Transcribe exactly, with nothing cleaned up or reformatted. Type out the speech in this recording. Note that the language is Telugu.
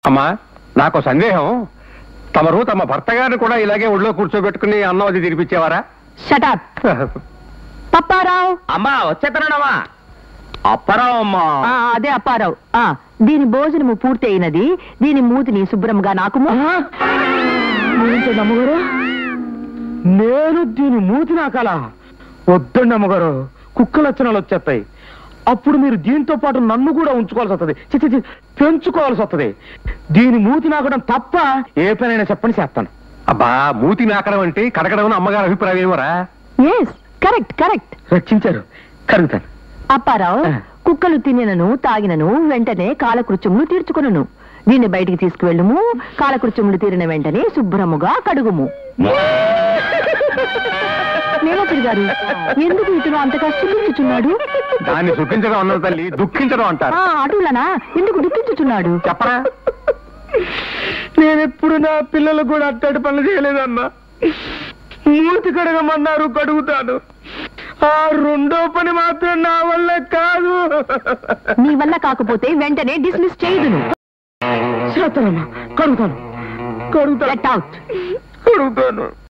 అమ్మా నాకు సందేహం, తమరు తమ భర్త గారిని కూడా ఇలాగే ఒళ్ళో కూర్చోబెట్టుకుని అన్నం అది తినిపించేవారా? షటప్. పప్పారావు. అమ్మా వచ్చేతనమ్మా. అప్పారావు అమ్మా. అదే అప్పారావు. దీని భోజనము పూర్తి అయినది. దీని మూతిని శుభ్రంగా నాకు అమ్మగారు. నేను దీని మూతి నాకాలా? వద్దండి అమ్మగారు, కుక్క లక్షణాలు వచ్చేస్తాయి. అప్పుడు మీరు దీంతో పాటు నన్ను కూడా ఉంచుకోవాల్సి వస్తుంది, చిచి పెంచుకోవాల్సి వస్తుంది. దీని మూతి నాకడం తప్ప ఏ పనైనా చెప్పని చేస్తాను. అబ్బా, మూతి నాకడం అంటే కడగడం అమ్మగారు అభిప్రాయం ఏమరా? Yes, correct correct. రక్షించారు, కరుగుతాను. అప్పారావు, కుక్కలు తినను తాగినను వెంటనే కాలకృత్యములు తీర్చుకొనును. దీన్ని బయటికి తీసుకువెళ్ళుము. కాలకృత్యములు తీరిన వెంటనే శుభ్రముగా కడుగుము. మేనేజర్ గారు, ఎందుకు ఇతను అంతగా సుఖించుచున్నాడు? దాన్ని సుఖించడం అన్నది తల్లి, దుఃఖించడం అంటారు. అటులనా? ఎందుకు దుఃఖించుచున్నాడు చెప్పరా? నేనెప్పుడు నా పిల్లలు కూడా అట్టడి పనులు చేయలేదన్నా. మూతి కడగమన్నారు, కడుగుతాను. ఆ రెండో పని మాత్రం నా వల్ల కాదు. నీ వల్ల కాకపోతే వెంటనే డిస్మిస్ చేయదును. చేస్తానమ్మా, కడుగుతాను కడుగుతాను గెట్ అవుట్. కడుగుతాను.